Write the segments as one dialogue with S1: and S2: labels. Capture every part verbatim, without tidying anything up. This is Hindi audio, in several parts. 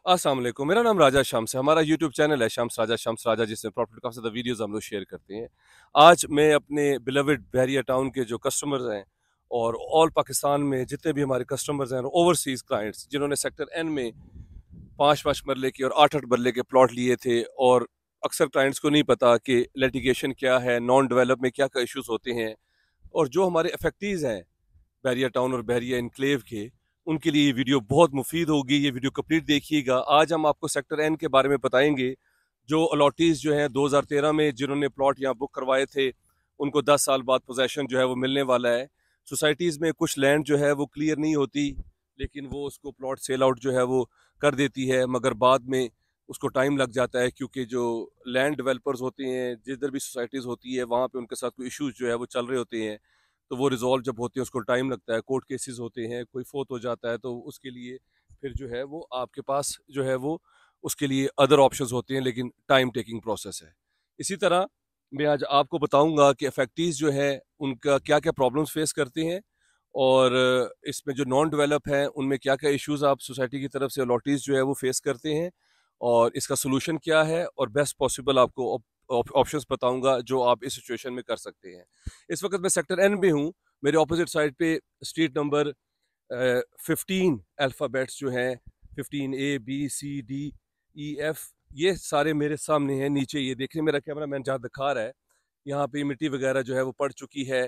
S1: अस्सलाम वालेकुम। मेरा नाम राजा शम्स है। हमारा यूट्यूब चैनल है shamsrajashamsraja, जिसमें प्रॉपर्टी काफ़ी ज़्यादा वीडियोस हम लोग शेयर करते हैं। आज मैं अपने बिलवड बहरिया टाउन के जो कस्टमर्स हैं और ऑल पाकिस्तान में जितने भी हमारे कस्टमर्स हैं और ओवरसीज़ क्लाइंट्स जिन्होंने सेक्टर एन में पाँच पाँच मरले के और आठ आठ मरले के प्लॉट लिए थे, और अक्सर क्लाइंट्स को नहीं पता कि लेटिगेशन क्या है, नॉन डेवलप में क्या क्या इश्यूज होते हैं, और जो हमारे अफेक्टीज़ हैं बहरिया टाउन और बहरिया इनक्लेव के, उनके लिए ये वीडियो बहुत मुफीद होगी। ये वीडियो कंप्लीट देखिएगा। आज हम आपको सेक्टर एन के बारे में बताएंगे। जो अलॉटीज़ जो हैं दो हज़ार तेरह में जिन्होंने प्लॉट यहाँ बुक करवाए थे, उनको दस साल बाद पोजेशन जो है वो मिलने वाला है। सोसाइटीज़ में कुछ लैंड जो है वो क्लियर नहीं होती, लेकिन वो उसको प्लॉट सेल आउट जो है वो कर देती है, मगर बाद में उसको टाइम लग जाता है, क्योंकि जो लैंड डेवलपर्स होते हैं, जिधर भी सोसाइटीज़ होती है, वहाँ पे उनके साथ कोई इश्यूज जो है वो चल रहे होते हैं। तो वो रिजॉल्व जब होते हैं उसको टाइम लगता है। कोर्ट केसेस होते हैं, कोई फोत हो जाता है तो उसके लिए फिर जो है वो आपके पास जो है वो उसके लिए अदर ऑप्शंस होते हैं, लेकिन टाइम टेकिंग प्रोसेस है। इसी तरह मैं आज आपको बताऊंगा कि अफेक्टीज जो है उनका क्या क्या प्रॉब्लम्स फेस करते हैं, और इसमें जो नॉन डेवलप हैं उनमें क्या क्या इश्यूज आप सोसाइटी की तरफ से अलॉटीज जो है वो फेस करते हैं, और इसका सोल्यूशन क्या है, और बेस्ट पॉसिबल आपको ऑप्शंस बताऊंगा जो आप इस सिचुएशन में कर सकते हैं। इस वक्त मैं सेक्टर एन में हूँ। मेरे ऑपोजिट साइड पे स्ट्रीट नंबर फिफ्टीन अल्फ़ाबेट्स जो हैं, fifteen A B C D E F, ये सारे मेरे सामने हैं। नीचे ये देखिए, मेरा कैमरा मैन जहाँ दिखा रहा है, यहाँ पे मिट्टी वगैरह जो है वो पड़ चुकी है,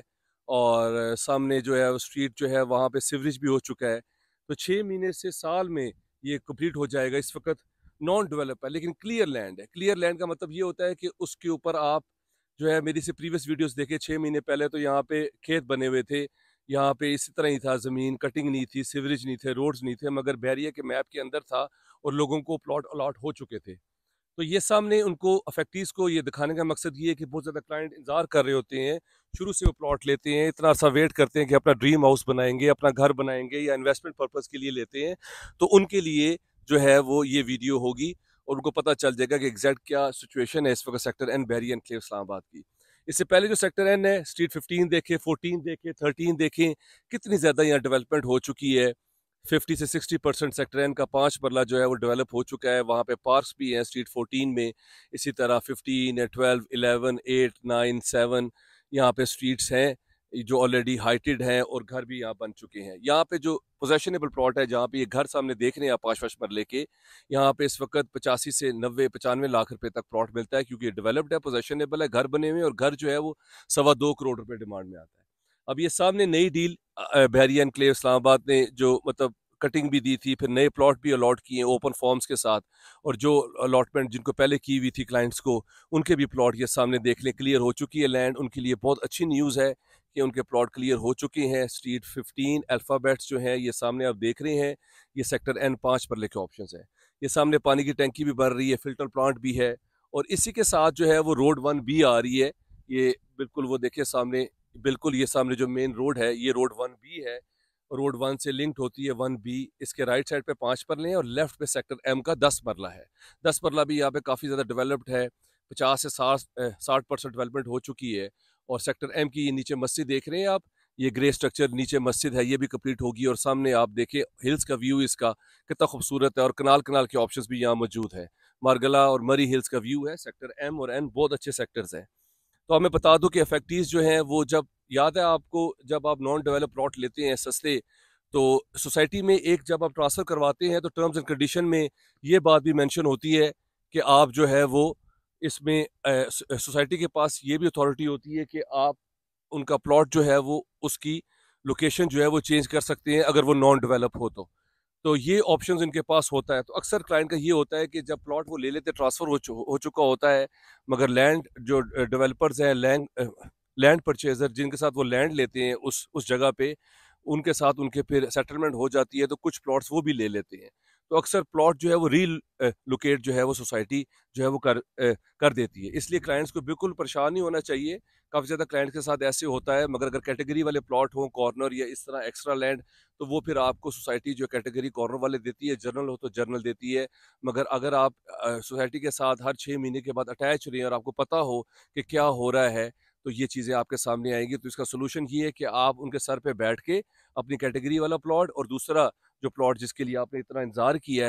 S1: और सामने जो है वो स्ट्रीट जो है वहाँ पे सीवरेज भी हो चुका है। तो छः महीने से साल में ये कंप्लीट हो जाएगा। इस वक्त नॉन डेवलप है, लेकिन क्लियर लैंड है। क्लियर लैंड का मतलब ये होता है कि उसके ऊपर आप जो है, मेरी से प्रीवियस वीडियोस देखे छः महीने पहले, तो यहाँ पे खेत बने हुए थे, यहाँ पे इसी तरह ही था, ज़मीन कटिंग नहीं थी, सीवरेज नहीं थे, रोड्स नहीं थे, मगर बहरिया के मैप के अंदर था और लोगों को प्लॉट अलॉट हो चुके थे। तो ये सामने उनको अफेक्टीज को ये दिखाने का मकसद ये है कि बहुत ज़्यादा क्लाइंट इंतजार कर रहे होते हैं, शुरू से वो प्लॉट लेते हैं, इतना सा वेट करते हैं कि अपना ड्रीम हाउस बनाएंगे, अपना घर बनाएंगे, या इन्वेस्टमेंट पर्पज़ के लिए लेते हैं। तो उनके लिए जो है वो ये वीडियो होगी, और उनको पता चल जाएगा कि एग्जैक्ट क्या सिचुएशन है इस वक्त sector N Bahria enclave Islamabad की। इससे पहले जो सेक्टर एन है, स्ट्रीट फिफ्टीन देखें, फोर्टीन देखें, थर्टीन देखें, कितनी ज़्यादा यहाँ डेवलपमेंट हो चुकी है। फिफ्टी से सिक्सटी परसेंट सेक्टर एन का पाँच मरला जो है वो डेवलप हो चुका है। वहाँ पे पार्क्स भी हैं स्ट्रीट फोर्टीन में। इसी तरह fifteen, twelve, eleven, eight, nine, seven यहाँ पे स्ट्रीट्स हैं जो ऑलरेडी हाइटेड हैं, और घर भी यहाँ बन चुके हैं। यहाँ पे जो पोजेशनेबल प्लॉट है, जहाँ पे ये घर सामने देख रहे हैं आप पाँच पाँच मरले के, यहाँ पे इस वक्त पचासी से नब्बे पचानवे लाख रुपए तक प्लॉट मिलता है, क्योंकि डेवलप्ड है, पोजेशनेबल है, घर बने हुए हैं, और घर जो है वो सवा दो करोड़ रुपए डिमांड में आता है। अब ये सामने नई डील बहरिया एनक्लेव इस्लामाबाद ने जो मतलब कटिंग भी दी थी, फिर नए प्लॉट भी अलॉट किए ओपन फॉर्म्स के साथ, और जो अलॉटमेंट जिनको पहले की हुई थी क्लाइंट्स को, उनके भी प्लॉट ये सामने देख लें, क्लियर हो चुकी है लैंड। उनके लिए बहुत अच्छी न्यूज़ है कि उनके प्लॉट क्लियर हो चुके हैं। स्ट्रीट फिफ्टीन अल्फ़ाबेट्स जो है ये सामने आप देख रहे हैं, ये सेक्टर एन पाँच पर लिखे ऑप्शन है। ये सामने पानी की टैंकी भी भर रही है, फिल्टर प्लांट भी है, और इसी के साथ जो है वो रोड वन बी आ रही है। ये बिल्कुल वो देखिए सामने, बिल्कुल ये सामने जो मेन रोड है, ये रोड वन बी है, रोड वन से लिंक्ड होती है वन बी। इसके राइट साइड पे पाँच मरले हैं, और लेफ्ट पे सेक्टर एम का दस मरला है। दस मरला भी यहाँ पे काफ़ी ज़्यादा डेवलप्ड है, पचास से साठ साठ परसेंट डेवलपमेंट हो चुकी है। और सेक्टर एम की ये नीचे मस्जिद देख रहे हैं आप, ये ग्रे स्ट्रक्चर नीचे मस्जिद है, ये भी कंप्लीट होगी। और सामने आप देखें हिल्स का व्यू, इसका कितना खूबसूरत है, और कनाल कनाल के ऑप्शंस भी यहाँ मौजूद है। मारगला और मरी हिल्स का व्यू है। सेक्टर एम और एन बहुत अच्छे सेक्टर्स हैं। तो हमें बता दूं कि अफेक्टीज जो हैं वो, जब याद है आपको, जब आप नॉन डेवलप प्लॉट लेते हैं सस्ते, तो सोसाइटी में एक जब आप ट्रांसफ़र करवाते हैं तो टर्म्स एंड कंडीशन में ये बात भी मेंशन होती है कि आप जो है वो इसमें सोसाइटी के पास ये भी अथॉरिटी होती है कि आप उनका प्लॉट जो है वो उसकी लोकेशन जो है वो चेंज कर सकते हैं, अगर वो नॉन डेवलप हो तो। तो ये ऑप्शंस इनके पास होता है। तो अक्सर क्लाइंट का ये होता है कि जब प्लॉट वो ले लेते, ट्रांसफ़र हो, चु, हो चुका होता है, मगर लैंड जो डेवलपर्स हैं, लैंड लैंड परचेजर जिनके साथ वो लैंड लेते हैं उस उस जगह पे, उनके साथ उनके फिर सेटलमेंट हो जाती है, तो कुछ प्लॉट्स वो भी ले लेते हैं। तो अक्सर प्लॉट जो है वो री लोकेट जो है वो सोसाइटी जो है वो कर अ, कर देती है। इसलिए क्लाइंट्स को बिल्कुल परेशान नहीं होना चाहिए। काफ़ी ज़्यादा क्लाइंट्स के साथ ऐसे होता है, मगर अगर कैटेगरी वाले प्लॉट हों, कॉर्नर या इस तरह एक्स्ट्रा लैंड, तो वो फिर आपको सोसाइटी जो कैटेगरी कॉर्नर वाले देती है, जनरल हो तो जनरल देती है। मगर अगर आप सोसाइटी के साथ हर छः महीने के बाद अटैच रहे हैं, और आपको पता हो कि क्या हो रहा है, तो ये चीज़ें आपके सामने आएंगी। तो इसका सोल्यूशन ये है कि आप उनके सर पे बैठ के अपनी कैटेगरी वाला प्लॉट, और दूसरा जो प्लॉट जिसके लिए आपने इतना इंतजार किया है,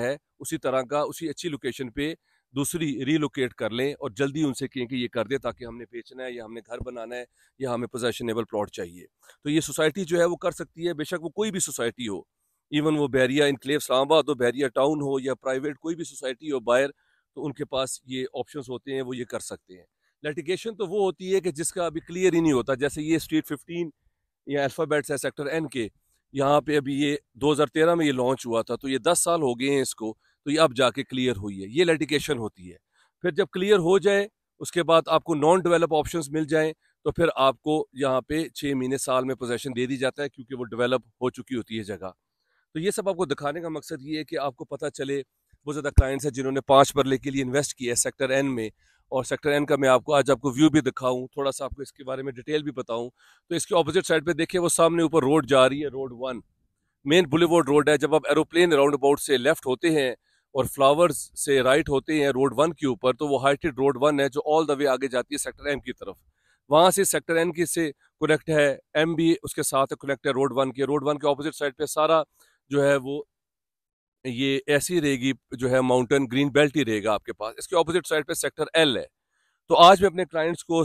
S1: उसी तरह का उसी अच्छी लोकेशन पे दूसरी रीलोकेट कर लें और जल्दी उनसे कहें कि ये कर दे, ताकि हमने बेचना है या हमने घर बनाना है या हमें पोजेशनेबल प्लॉट चाहिए। तो ये सोसाइटी जो है वो कर सकती है, बेशक वो कोई भी सोसाइटी हो, इवन वो बहरिया इनक्लेव इस्लामाबाद हो, बहरिया टाउन हो, या प्राइवेट कोई भी सोसाइटी हो बायर, तो उनके पास ये ऑप्शंस होते हैं, वो ये कर सकते हैं। लिटिगेशन तो वो होती है कि जिसका अभी क्लियर ही नहीं होता, जैसे ये स्ट्रीट फिफ्टीन या अल्फ़ाबेट्स है सेक्टर एन के, यहाँ पे अभी ये दो हज़ार तेरह में ये लॉन्च हुआ था, तो ये दस साल हो गए हैं इसको, तो ये अब जाके क्लियर हुई है, ये लिटिगेशन होती है। फिर जब क्लियर हो जाए उसके बाद आपको नॉन डेवलप ऑप्शंस मिल जाएं, तो फिर आपको यहाँ पे छः महीने साल में पोजेशन दे दी जाता है, क्योंकि वो डेवलप हो चुकी होती है जगह। तो ये सब आपको दिखाने का मकसद ये है कि आपको पता चले, बहुत ज़्यादा क्लाइंट्स हैं जिन्होंने पाँच मरले के लिए इन्वेस्ट किया है सेक्टर एन में, और सेक्टर एन का मैं आपको आज आपको व्यू भी दिखाऊं, थोड़ा सा आपको इसके बारे में डिटेल भी बताऊं। तो इसके ऑपोजिट साइड पे देखिए, वो सामने ऊपर रोड जा रही है, road one main boulevard road है। जब आप एरोप्लेन राउंड अबाउट से लेफ्ट होते हैं और फ्लावर्स से राइट होते हैं रोड वन के ऊपर, तो वो हाइटेड रोड वन है जो ऑल द वे आगे जाती है सेक्टर एम की तरफ। वहाँ से सेक्टर एन की से कनेक्ट है, एम भी उसके साथ कनेक्ट है रोड वन के। रोड वन के ऑपोजिट साइड पे सारा जो है वो ये ऐसी रहेगी, जो है माउंटेन ग्रीन बेल्ट ही रहेगा आपके पास। इसके ऑपोजिट साइड पे सेक्टर एल है। तो आज मैं अपने क्लाइंट्स को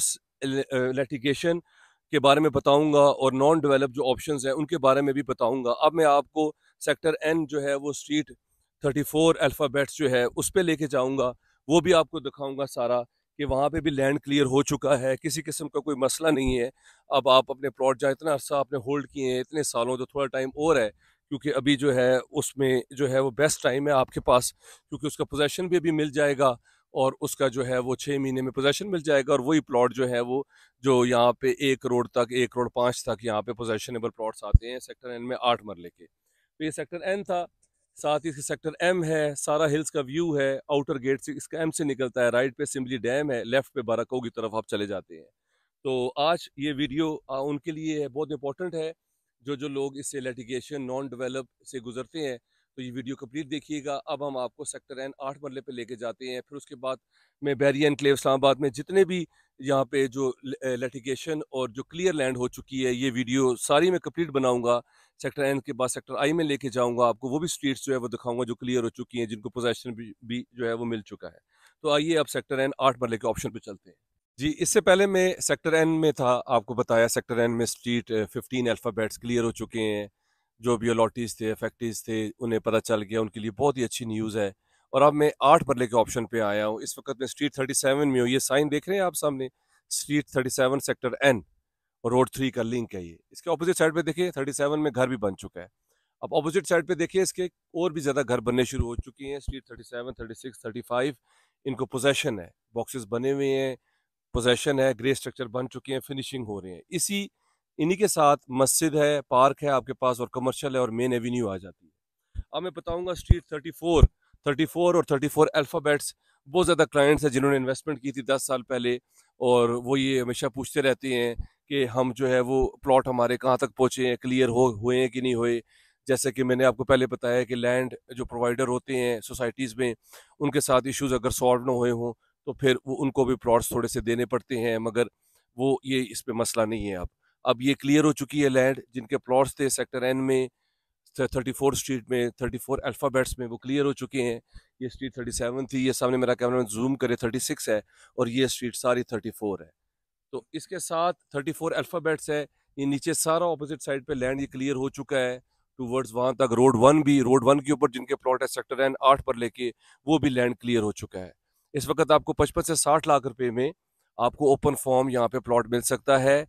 S1: लिटिगेशन के बारे में बताऊंगा और नॉन डेवलप जो ऑप्शंस हैं उनके बारे में भी बताऊंगा। अब मैं आपको सेक्टर एन जो है वो स्ट्रीट थर्टी फोर अल्फ़ाबेट्स जो है उस पर लेके जाऊंगा, वो भी आपको दिखाऊंगा सारा कि वहाँ पे भी लैंड क्लियर हो चुका है, किसी किस्म का कोई मसला नहीं है। अब आप अपने प्लॉट जहाँ इतना अर्सा आपने होल्ड किए हैं इतने सालों, तो थोड़ा टाइम और है, क्योंकि अभी जो है उसमें जो है वो बेस्ट टाइम है आपके पास, क्योंकि उसका पोजेशन भी अभी मिल जाएगा और उसका जो है वो छः महीने में पोजेशन मिल जाएगा। और वही प्लॉट जो है वो जो यहाँ पे एक करोड़ तक, एक करोड़ पाँच तक यहाँ पे पोजेशनेबल प्लॉट्स आते हैं सेक्टर एन में आठ मरले के। तो ये सेक्टर एन था, साथ ही सेक्टर एम है, सारा हिल्स का व्यू है, आउटर गेट से इसका एम से निकलता है, राइट पे सिमली डैम है, लेफ्ट पे बाराको की तरफ आप चले जाते हैं। तो आज ये वीडियो आ, उनके लिए बहुत इंपॉर्टेंट है जो जो लोग इससे लिटिगेशन नॉन डेवलप से गुजरते हैं। तो ये वीडियो कंप्लीट देखिएगा। अब हम आपको सेक्टर एन आठ मरले पे लेके जाते हैं, फिर उसके बाद मैं बहरिया एनक्लेव इस्लामाबाद में जितने भी यहाँ पे जो लिटिगेशन और जो क्लियर लैंड हो चुकी है, ये वीडियो सारी मैं कंप्लीट बनाऊंगा। सेक्टर एन के बाद सेक्टर आई में लेके जाऊंगा आपको, वो भी स्ट्रीट्स जो है वो दिखाऊंगा जो क्लियर हो चुकी हैं, जिनको पोजेशन भी, भी जो है वो मिल चुका है। तो आइए अब सेक्टर एन आठ मरले के ऑप्शन पे चलते हैं। जी, इससे पहले मैं सेक्टर एन में था, आपको बताया सेक्टर एन में स्ट्रीट फिफ्टीन अल्फ़ाबेट्स क्लियर हो चुके हैं। जो भी अलॉटीज थे, अफेक्टीज थे, उन्हें पता चल गया, उनके लिए बहुत ही अच्छी न्यूज़ है। और अब मैं आठ मरले के ऑप्शन पे आया हूँ। इस वक्त मैं स्ट्रीट थर्टी सेवन में हूँ, ये साइन देख रहे हैं आप सामने, street thirty seven sector N और रोड थ्री का लिंक है ये। इसके ऑपोजिट साइड पे देखिए थर्टी सेवन में घर भी बन चुका है। अब ऑपोजिट साइड पे देखिए इसके और भी ज़्यादा घर बनने शुरू हो चुके हैं। Street thirty seven, thirty six, thirty five इनको पोजेशन है, बॉक्सेस बने हुए हैं, पोजेशन है, ग्रे स्ट्रक्चर बन चुके हैं, फिनिशिंग हो रहे हैं। इसी इन्हीं के साथ मस्जिद है, पार्क है आपके पास, और कमर्शियल है, और मेन एवेन्यू आ जाती है। अब मैं बताऊंगा street thirty four, thirty four और थर्टी फोर अल्फ़ाबेट्स। बहुत ज़्यादा क्लाइंट्स हैं जिन्होंने इन्वेस्टमेंट की थी दस साल पहले, और वो ये हमेशा पूछते रहते हैं कि हम जो है वो प्लॉट हमारे कहाँ तक पहुँचे हैं, क्लियर हो हुए हैं कि नहीं हुए। जैसे कि मैंने आपको पहले बताया कि लैंड जो प्रोवाइडर होते हैं सोसाइटीज़ में, उनके साथ इश्यूज़ अगर सॉल्व ना हुए हों तो फिर वो उनको भी प्लॉट्स थोड़े से देने पड़ते हैं, मगर वो ये इस पे मसला नहीं है। अब अब ये क्लियर हो चुकी है लैंड, जिनके प्लॉट्स थे सेक्टर एन में, थर्टी फोर स्ट्रीट में, थर्टी फोर अल्फ़ाबेट्स में, वो क्लियर हो चुके हैं। ये स्ट्रीट थर्टी सेवन थी, ये सामने मेरा कैमरा जूम करे थर्टी सिक्स है, और ये स्ट्रीट सारी थर्टी फोर है। तो इसके साथ थर्टी फोर अल्फ़ाबेट्स है, ये नीचे सारा ऑपोजिट साइड पे लैंड ये क्लियर हो चुका है टूवर्ड्स वहाँ तक। रोड वन भी, रोड वन के ऊपर जिनके प्लॉट है सेक्टर एन आठ पर लेके, वो भी लैंड क्लियर हो चुका है। इस वक्त आपको पचपन से साठ लाख रुपए में आपको ओपन फॉर्म यहाँ पे प्लॉट मिल सकता है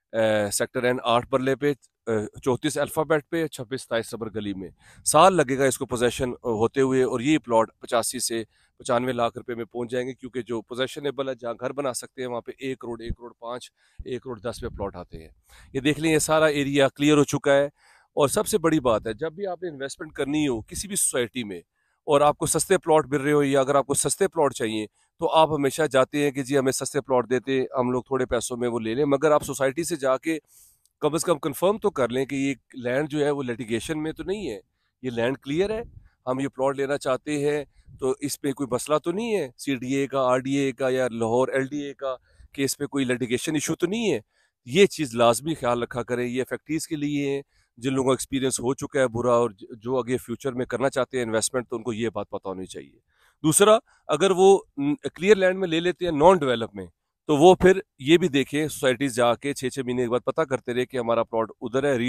S1: सेक्टर एन आठ बरले पे, चौंतीस अल्फ़ाबेट पे, छब्बीस सताईस नंबर गली में। साल लगेगा इसको पोजेशन होते हुए, और ये प्लॉट पचासी से पचानवे लाख रुपए में पहुंच जाएंगे, क्योंकि जो पोजेशनेबल है, जहाँ घर बना सकते हैं, वहाँ पे एक करोड़, एक करोड़ पाँच, एक करोड़ दस पे प्लॉट आते हैं। ये देख लें, ये सारा एरिया क्लियर हो चुका है। और सबसे बड़ी बात है, जब भी आपने इन्वेस्टमेंट करनी हो किसी भी सोसाइटी में, और आपको सस्ते प्लॉट मिल रहे हो, या अगर आपको सस्ते प्लॉट चाहिए, तो आप हमेशा जाते हैं कि जी हमें सस्ते प्लॉट देते, हम लोग थोड़े पैसों में वो ले लें। मगर आप सोसाइटी से जाके कम से कम कंफर्म तो कर लें कि ये लैंड जो है वो लिटिगेशन में तो नहीं है, ये लैंड क्लियर है, हम ये प्लॉट लेना चाहते हैं, तो इस पे कोई मसला तो नहीं है सी डी ए का, आर डी ए का, या लाहौर एल डी ए का, कि इस पे कोई लिटिगेशन इशू तो नहीं है। ये चीज़ लाजमी ख्याल रखा करें। ये इफेक्टीज़ के लिए है जिन लोगों का एक्सपीरियंस हो चुका है बुरा और जो आगे फ्यूचर में करना चाहते हैं इन्वेस्टमेंट, तो उनको ये बात पता होनी चाहिए। दूसरा, अगर वो क्लियर लैंड में ले लेते हैं नॉन डेवलप में, तो वो फिर ये भी देखें सोसाइटीज जाके छः छः महीने के बाद पता करते रहे कि हमारा प्लॉट उधर है, री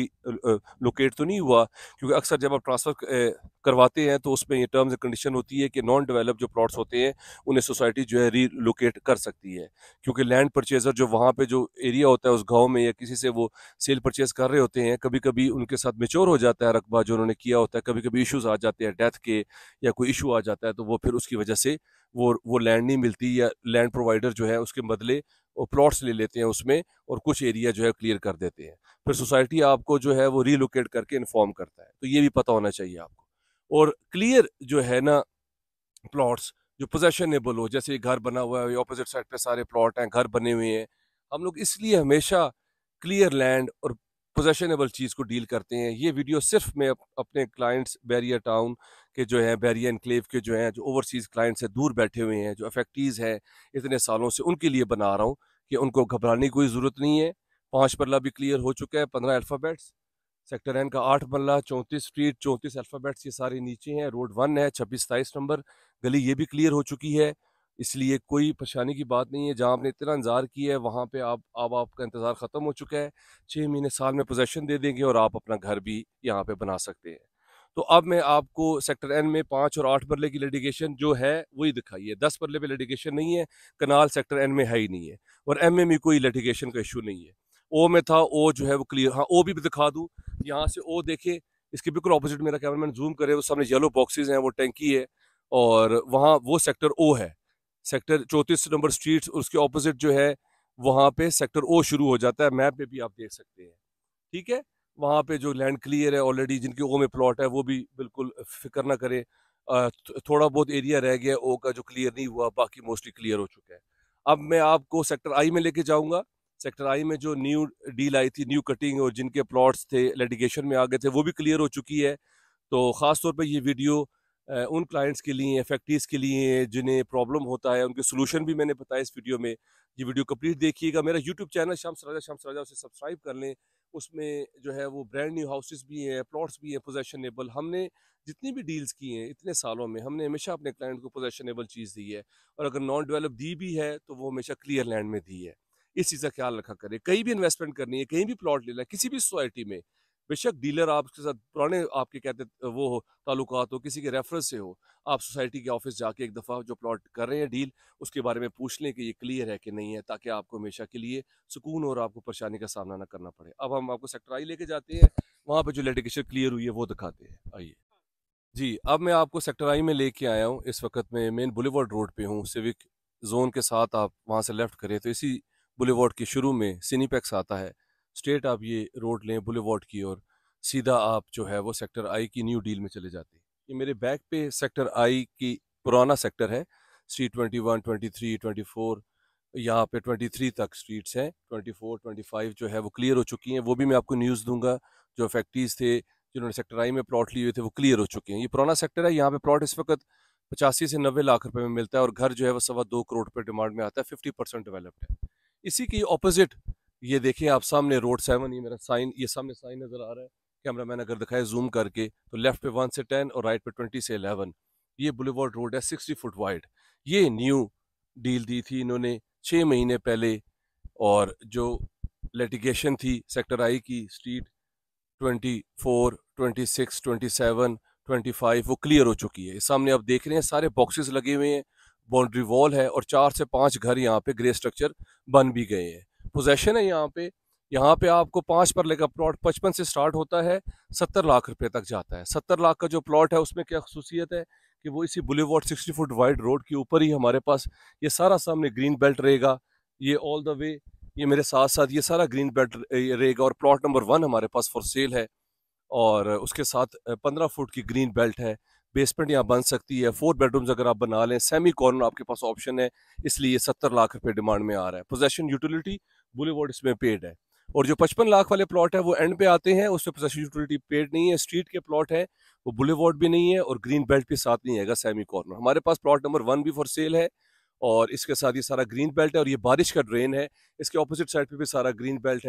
S1: लोकेट तो नहीं हुआ। क्योंकि अक्सर जब आप ट्रांसफ़र करवाते हैं तो उसमें ये टर्म्स एंड कंडीशन होती है कि नॉन डेवलप जो प्लॉट्स होते हैं उन्हें सोसाइटी जो है री लोकेट कर सकती है। क्योंकि लैंड परचेजर जो वहाँ पे जो एरिया होता है उस गाँव में या किसी से वो सेल परचेज कर रहे होते हैं, कभी कभी उनके साथ मेच्योर हो जाता है रकबा जो उन्होंने किया होता है, कभी कभी इश्यूज आ जाते हैं डेथ के या कोई इशू आ जाता है, तो वो फिर उसकी वजह से वो वो लैंड नहीं मिलती, या लैंड प्रोवाइडर जो है उसके बदले वो प्लॉट्स ले लेते हैं उसमें और कुछ एरिया जो है क्लियर कर देते हैं। फिर सोसाइटी आपको जो है वो रीलोकेट करके इन्फॉर्म करता है, तो ये भी पता होना चाहिए आपको। और क्लियर जो है ना प्लॉट्स जो पोजेशनेबल हो, जैसे घर बना हुआ है, ऑपोजिट साइड पे सारे प्लॉट हैं, घर बने हुए हैं, हम लोग इसलिए हमेशा क्लियर लैंड और पोजेशनेबल चीज़ को डील करते हैं। ये वीडियो सिर्फ मैं अप, अपने क्लाइंट्स बैरिया टाउन के जो हैं, बैरिया एनक्लेव के जो हैं, जो ओवरसीज़ क्लाइंट्स हैं, दूर बैठे हुए हैं, जो अफेक्टीज़ हैं इतने सालों से, उनके लिए बना रहा हूँ कि उनको घबराने की कोई ज़रूरत नहीं है। पाँच पल्ला भी क्लियर हो चुका है, पंद्रह अल्फ़ाबेट्स, सेक्टर एन का आठ मल्ला, चौंतीस स्ट्रीट, चौंतीस अल्फ़ाबेट्स, ये सारे नीचे हैं। रोड वन है, छब्बीस सताईस नंबर गली, ये भी क्लियर हो चुकी है, इसलिए कोई परेशानी की बात नहीं है। जहाँ आपने इतना इंतज़ार किया है वहाँ पे आप अब आपका इंतज़ार ख़त्म हो चुका है। छः महीने साल में पोजेसन दे देंगे और आप अपना घर भी यहाँ पे बना सकते हैं। तो अब मैं आपको सेक्टर एन में पाँच और आठ मरले की लिटिगेशन जो है वही दिखाई है। दस मरले पे लिटिगेशन नहीं है, कनाल सेक्टर एन में है ही नहीं है, और एम में भी कोई लिटिगेशन का इशू नहीं है। ओ में था, ओ जो है वो क्लियर, हाँ ओ भी दिखा दूँ, यहाँ से ओ देखें, इसके बिल्कुल ऑपोजिट मेरा कैमरामैन जूम करे, वो सामने येलो बॉक्सेस हैं, वो टैंकी है, और वहाँ वो सेक्टर ओ है। सेक्टर चौंतीस नंबर स्ट्रीट, उसके ऑपोजिट जो है वहाँ पे सेक्टर ओ शुरू हो जाता है, मैप पे भी आप देख सकते हैं। ठीक है, वहाँ पे जो लैंड क्लियर है ऑलरेडी, जिनके ओ में प्लॉट है वो भी बिल्कुल फिक्र ना करें। अ, थोड़ा बहुत एरिया रह गया ओ का जो क्लियर नहीं हुआ, बाकी मोस्टली क्लियर हो चुका है। अब मैं आपको सेक्टर आई में लेके जाऊंगा। सेक्टर आई में जो न्यू डील आई थी, न्यू कटिंग, और जिनके प्लॉट्स थे लिटिगेशन में आ गए थे, वो भी क्लियर हो चुकी है। तो ख़ास तौर पे ये वीडियो उन क्लाइंट्स के लिए, इफेक्टीज के लिए जिन्हें प्रॉब्लम होता है, उनके सोल्यूशन भी मैंने बताया इस वीडियो में। ये वीडियो कंप्लीट देखिएगा। मेरा यूट्यूब चैनल शामसराजा शामसराजा, उसे सब्सक्राइब कर लें। उसमें जो है वो ब्रांड न्यू हाउसेस भी हैं, प्लॉट्स भी हैं पोजेशनेबल। हमने जितनी भी डील्स की हैं इतने सालों में, हमने हमेशा अपने क्लाइंट को पोजेशनेबल चीज़ दी है, और अगर नॉन डेवलप दी भी है तो वो हमेशा क्लियर लैंड में दी है। इस चीज़ का ख्याल रखा करें। कहीं भी इन्वेस्टमेंट करनी है, कहीं भी प्लॉट लेना है, किसी भी सोसाइटी में, बेशक डीलर आपके साथ पुराने आपके कहते वो हो ताल्लुकात हो, किसी के रेफरेंस से हो, आप सोसाइटी के ऑफिस जाके एक दफ़ा जो प्लॉट कर रहे हैं डील, उसके बारे में पूछ लें कि ये क्लियर है कि नहीं है, ताकि आपको हमेशा के लिए सुकून और आपको परेशानी का सामना ना करना पड़े। अब हम आपको सेक्टर आई लेके जाते हैं, वहाँ पे जो लिटिगेशन क्लियर हुई है वो दिखाते हैं। आइए जी, अब मैं आपको सेक्टर आई में लेके आया हूँ। इस वक्त मैं मेन बुलेवार्ड रोड पे हूँ, सिविक जोन के साथ। आप वहाँ से लेफ्ट करें तो इसी बुलेवार्ड के शुरू में सिनीपैक्स आता है। स्ट्रेट आप ये रोड लें बुलेवार्ड की, और सीधा आप जो है वो सेक्टर आई की न्यू डील में चले जाते हैं। ये मेरे बैक पे सेक्टर आई की पुराना सेक्टर है। Street twenty one, twenty three, twenty four, यहाँ पे ट्वेंटी थ्री तक स्ट्रीट्स हैं। ट्वेंटी फोर, ट्वेंटी फाइव जो है वो क्लियर हो चुकी हैं, वो भी मैं आपको न्यूज़ दूंगा। जो अफेक्टीज थे जिन्होंने सेक्टर आई में प्लॉट लिए हुए थे वो क्लियर हो चुके हैं। ये पुराना सेक्टर है, यहाँ पे प्लॉट इस वक्त पचासी से नब्बे लाख रुपए में मिलता है, और घर जो है वो सवा दो करोड़ रुपए डिमांड में आता है। फिफ्टी परसेंट डेवलप्ड है। इसी की ऑपोजिट ये देखें आप सामने रोड सेवन, ये मेरा साइन, ये सामने साइन नजर आ रहा है। कैमरा मैन अगर दिखाए जूम करके, तो लेफ्ट पे वन से टेन और राइट पे ट्वेंटी से इलेवन, ये बुलेवार्ड रोड है, सिक्सटी फुट वाइड। ये न्यू डील दी थी इन्होंने छः महीने पहले, और जो लिटिगेशन थी सेक्टर आई की street twenty four, twenty six, twenty seven, twenty five, वो क्लियर हो चुकी है। सामने आप देख रहे हैं सारे बॉक्सेस लगे हुए हैं, बाउंड्री वॉल है, और चार से पांच घर यहाँ पे ग्रे स्ट्रक्चर बन भी गए हैं। पोजेशन है यहाँ पे। यहाँ पे आपको पांच परले का प्लॉट पचपन से स्टार्ट होता है, सत्तर लाख रुपए तक जाता है। सत्तर लाख का जो प्लॉट है उसमें क्या खसूसियत है कि वो इसी boulevard sixty foot wide road के ऊपर ही हमारे पास ये सारा सामने ग्रीन बेल्ट रहेगा। ये ऑल द वे, ये मेरे साथ साथ ये सारा ग्रीन बेल्ट रहेगा, और प्लॉट नंबर वन हमारे पास फॉर सेल है, और उसके साथ पंद्रह फुट की ग्रीन बेल्ट है। बेसमेंट यहाँ बन सकती है, फोर बेडरूम्स अगर आप बना लें, सेमी कॉर्नर आपके पास ऑप्शन है, इसलिए सत्तर लाख रुपए डिमांड में आ रहा है। पोजेशन यूटिलिटी बुलेवार्ड इसमें पेड है, और जो पचपन लाख वाले प्लॉट है वो एंड पे आते हैं, उसमें पोजेशन यूटिलिटी पेड नहीं है। स्ट्रीट के प्लॉट है, वो बुलेवार्ड भी नहीं है और ग्रीन बेल्ट भी साथ नहीं है, सेमी कॉर्नर। हमारे पास प्लॉट नंबर वन भी फॉर सेल है, और इसके साथ ये सारा ग्रीन बेल्ट है, और ये बारिश का ड्रेन है। इसके ऑपोजिट साइड पे भी सारा ग्रीन बेल्ट है,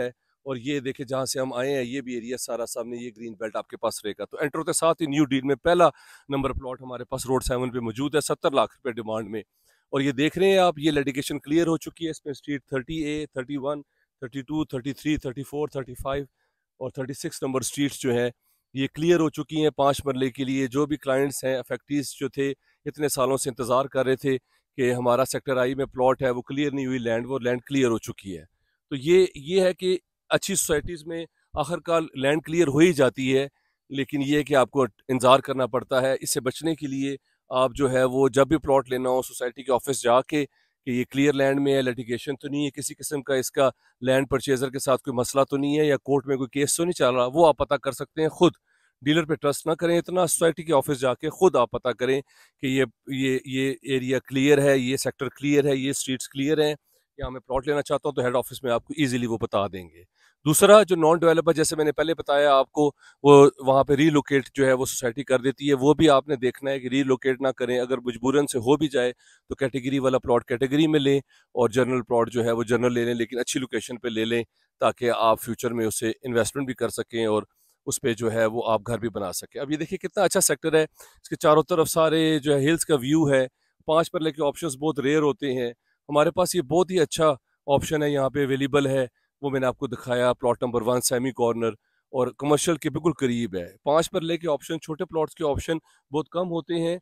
S1: और ये देखे जहाँ से हम आए हैं ये भी एरिया सारा सामने ये ग्रीन बेल्ट आपके पास रहेगा। तो एंटर होते साथ ही न्यू डील में पहला नंबर प्लॉट हमारे पास रोड सेवन पे मौजूद है सत्तर लाख रुपए डिमांड में। और ये देख रहे हैं आप, ये लिटिगेशन क्लियर हो चुकी है। इसमें street thirty A, thirty one, thirty two, thirty three, thirty four, thirty five और थर्टी सिक्स नंबर स्ट्रीट्स जो है ये क्लियर हो चुकी हैं पाँच मरले के लिए। जो भी क्लाइंट्स हैं अफेक्टीज जो थे इतने सालों से इंतज़ार कर रहे थे कि हमारा सेक्टर आई में प्लॉट है वो क्लियर नहीं हुई लैंड, वो लैंड क्लियर हो चुकी है। तो ये ये है कि अच्छी सोसाइटीज़ में आखिरकार लैंड क्लियर हो ही जाती है, लेकिन ये है कि आपको इंतज़ार करना पड़ता है। इससे बचने के लिए आप जो है वो जब भी प्लॉट लेना हो सोसाइटी के ऑफिस जाके कि ये क्लियर लैंड में है, लिटिगेशन तो नहीं है, किसी किस्म का इसका लैंड परचेजर के साथ कोई मसला तो नहीं है या कोर्ट में कोई केस तो नहीं चल रहा, वो आप पता कर सकते हैं खुद। डीलर पे ट्रस्ट ना करें इतना, सोसाइटी के ऑफिस जाके खुद आप पता करें कि ये ये ये एरिया क्लियर है, ये सेक्टर क्लियर है, ये स्ट्रीट्स क्लियर हैं, या मैं प्लॉट लेना चाहता हूँ तो हेड ऑफिस में आपको इजीली वो बता देंगे। दूसरा जो नॉन डेवलपर जैसे मैंने पहले बताया आपको, वो वहाँ पे रीलोकेट जो है वो सोसाइटी कर देती है, वो भी आपने देखना है कि रीलोकेट ना करें। अगर मजबूरन से हो भी जाए तो कैटेगरी वाला प्लॉट कैटेगरी में लें और जनरल प्लॉट जो है वो जनरल ले लें, लेकिन अच्छी लोकेशन पे ले लें ताकि आप फ्यूचर में उसे इन्वेस्टमेंट भी कर सकें और उस पर जो है वो आप घर भी बना सकें। अब ये देखिए कितना अच्छा सेक्टर है, इसके चारों तरफ सारे जो है हिल्स का व्यू है। पाँच परले के ऑप्शंस बहुत रेयर होते हैं, हमारे पास ये बहुत ही अच्छा ऑप्शन है यहाँ पे अवेलेबल है। वो मैंने आपको दिखाया plot number one semi corner और कमर्शियल के बिल्कुल करीब है। पाँच परले के ऑप्शन, छोटे प्लॉट्स के ऑप्शन बहुत कम होते हैं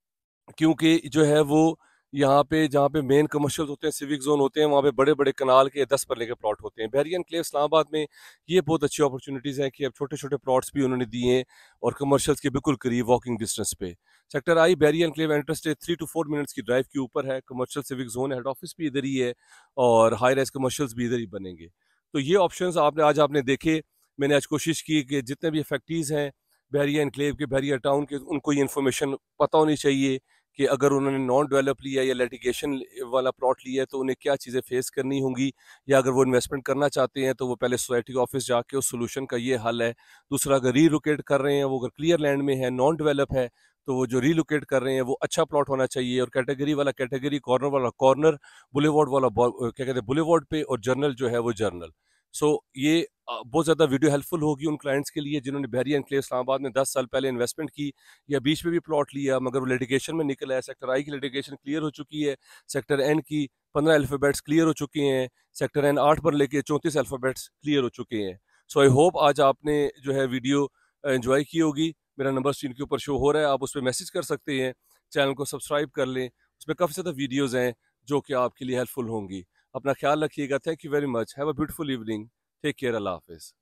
S1: क्योंकि जो है वो यहाँ पे जहाँ पे मेन कमर्शियल होते हैं, सिविक जोन होते हैं, वहाँ पे बड़े बड़े कनाल के दस परले के प्लॉट होते हैं। बहरिया एनक्लेव इस्लामाबाद में ये बहुत अच्छी अपॉर्चुनिटीज़ हैं कि अब छोटे छोटे प्लॉट्स भी उन्होंने दिए हैं और कमर्शियल्स के बिल्कुल करीब वॉकिंग डिस्टेंस पे। Sector I Bahria enclave interest three two four minutes की ड्राइव के ऊपर है। Commercial civic zone, head office भी इधर ही है और हाई राइज कमर्शियल्स भी इधर ही बनेंगे। तो ये ऑप्शन आपने आज आपने देखे। मैंने आज कोशिश की कि जितने भी इफेक्टीज़ हैं बहरिया एनक्लेव के, बहरिया टाउन के, उनको ये इन्फॉर्मेशन पता होनी चाहिए कि अगर उन्होंने नॉन डेवलप लिया या लिटिगेशन वाला प्लॉट लिया है तो उन्हें क्या चीज़ें फेस करनी होंगी, या अगर वो इन्वेस्टमेंट करना चाहते हैं तो वो पहले सोसाइटी के ऑफिस जाके उस सोल्यूशन का ये हल है। दूसरा, अगर रीलोकेट कर रहे हैं, वो अगर क्लियर लैंड में है, नॉन डेवलप है, तो वो जो रीलोकेट कर रहे हैं वो अच्छा प्लॉट होना चाहिए और कैटेगरी वाला कैटेगरी, कॉर्नर वाला कॉर्नर, बुलेवार्ड वाला क्या कहते हैं बुलेवार्ड पे, और जर्नल जो है वो जर्नल। सो so, ये बहुत ज़्यादा वीडियो हेल्पफुल होगी उन क्लाइंट्स के लिए जिन्होंने बहरिया एनक्लेव इस्लामाबाद में दस साल पहले इन्वेस्टमेंट की या बीच में भी प्लॉट लिया मगर वो लिटिगेशन में निकला है। सेक्टर आई की लिटिगेशन क्लियर हो चुकी है, सेक्टर एन की पंद्रह अल्फ़ाबेट्स क्लियर हो चुके हैं, सेक्टर एन आठ पर लेके चौंतीस अल्फ़ाबेट्स क्लियर हो चुके हैं। सो आई होप आज आपने जो है वीडियो एंजॉय की होगी। मेरा नंबर स्क्रीन के ऊपर शो हो रहा है, आप उस पर मैसेज कर सकते हैं। चैनल को सब्सक्राइब कर लें, उसमें काफ़ी ज़्यादा वीडियोज़ हैं जो कि आपके लिए हेल्पफुल होंगी। अपना ख्याल रखिएगा। Thank you very much. Have a beautiful evening. Take care. अल्लाह हाफिज़।